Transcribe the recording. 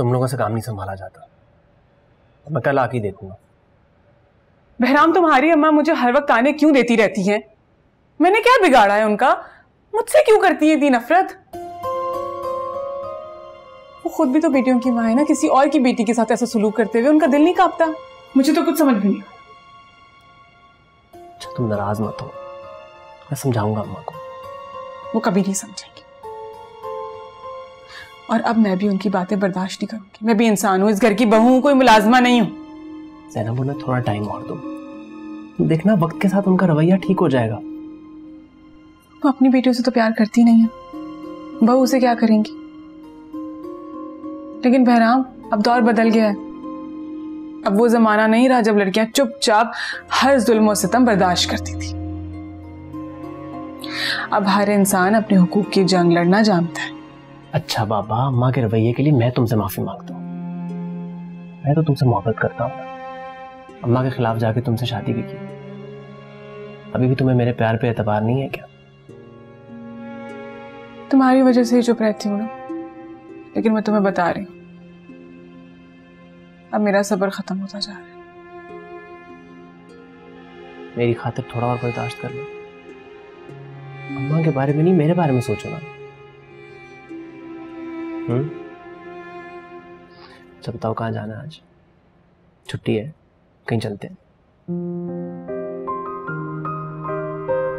तुम लोगों से काम नहीं संभाला जाता, तो मैं कल आके देखूंगा। बहराम, तुम्हारी अम्मा मुझे हर वक्त ताने क्यों देती रहती हैं? मैंने क्या बिगाड़ा है उनका? मुझसे क्यों करती है इतनी नफरत? वो खुद भी तो बेटियों की माँ है ना, किसी और की बेटी के साथ ऐसा सुलूक करते हुए उनका दिल नहीं कांपता? मुझे तो कुछ समझ भी नहीं। अच्छा तुम नाराज मत हो, मैं समझाऊंगा अम्मा को। वो कभी नहीं समझेंगी, और अब मैं भी उनकी बातें बर्दाश्त नहीं करूंगी। मैं भी इंसान हूं, इस घर की बहू हूं, कोई मुलाजमा नहीं हूं। ज़ैनब उन्हें थोड़ा टाइम और दो, देखना वक्त के साथ उनका रवैया ठीक हो जाएगा। वो अपनी बेटियों से तो प्यार करती नहीं है, बहू से क्या करेंगी? लेकिन बहराम, अब दौर बदल गया है। अब वो जमाना नहीं रहा जब लड़कियां चुपचाप हर जुल्म और सितम बर्दाश्त करती थी। अब हर इंसान अपने हुकूक की जंग लड़ना जानता है। अच्छा बाबा, अम्मा के रवैये के लिए मैं तुमसे माफी मांगता हूँ। मैं तो तुमसे मोहब्बत करता हूँ, अम्मा के खिलाफ जाके तुमसे शादी भी की। अभी भी तुम्हें मेरे प्यार पे एतबार नहीं है क्या? तुम्हारी वजह से ही चुप रहती हूँ ना, लेकिन मैं तुम्हें बता रही हूँ, अब मेरा सब्र खत्म होता जा रहा है। मेरी खातिर थोड़ा और बर्दाश्त कर लो। अम्मा के बारे में नहीं, मेरे बारे में सोचो ना। अच्छा बताओ, कहाँ जाना है आज? छुट्टी है, कहीं चलते हैं?